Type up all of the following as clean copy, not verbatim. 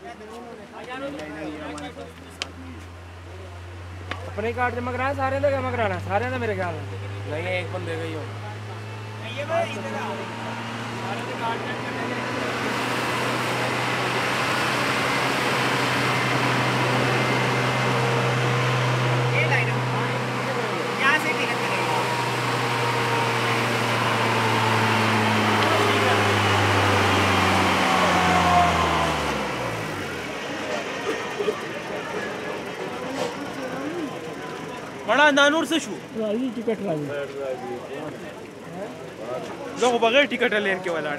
अपने कार्ड जमा कराया सारे का जमा कराना सारे का मेरे ख्याल नहीं एक बंदे का ही हो बड़ा नानूर से शू राजी टिकट राजी जो बगैर टिकट लेन के वाला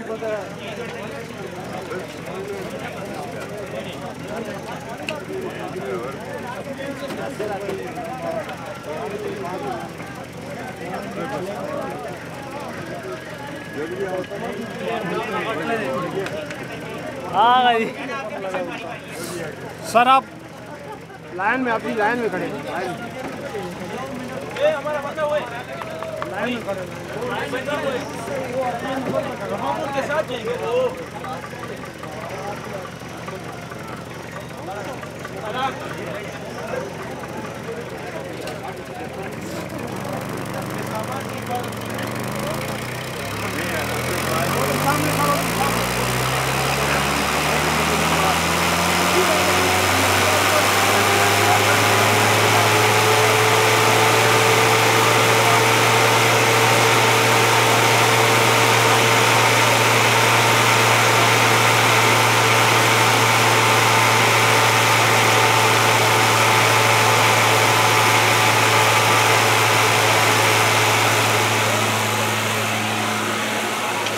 सर आप लाइन में अपनी लाइन में खड़े हमारा बंदा हुए लाइन में खड़े के साथ जाएंगे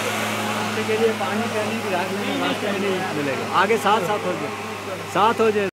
के लिए पानी पहली भी मिलेगा आगे साथ हो जाए